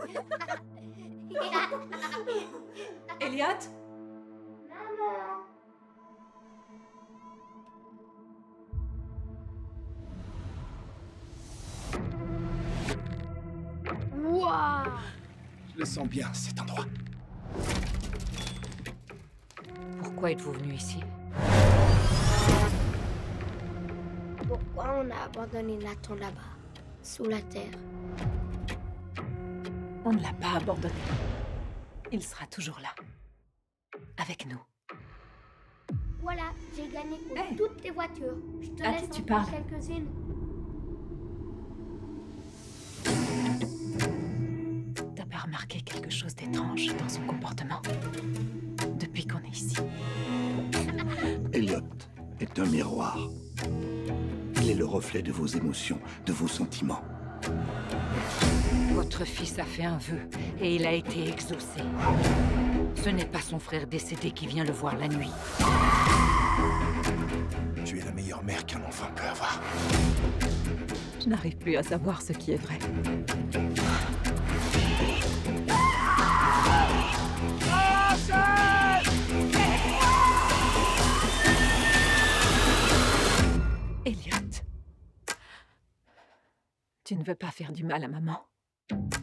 Elliot? Maman. Waouh! Je le sens bien, cet endroit. Pourquoi êtes-vous venu ici? Pourquoi on a abandonné Nathan là-bas, sous la terre? On ne l'a pas abandonné. Il sera toujours là. Avec nous. Voilà, j'ai gagné contre Hey. toutes tes voitures. Je te À laisse qui tu en parles? prendre quelques-unes. T'as pas remarqué quelque chose d'étrange dans son comportement? Depuis qu'on est ici. Elliot est un miroir. Il est le reflet de vos émotions, de vos sentiments. Votre fils a fait un vœu et il a été exaucé. Ce n'est pas son frère décédé qui vient le voir la nuit. Tu es la meilleure mère qu'un enfant peut avoir. Je n'arrive plus à savoir ce qui est vrai. Elliot, tu ne veux pas faire du mal à maman.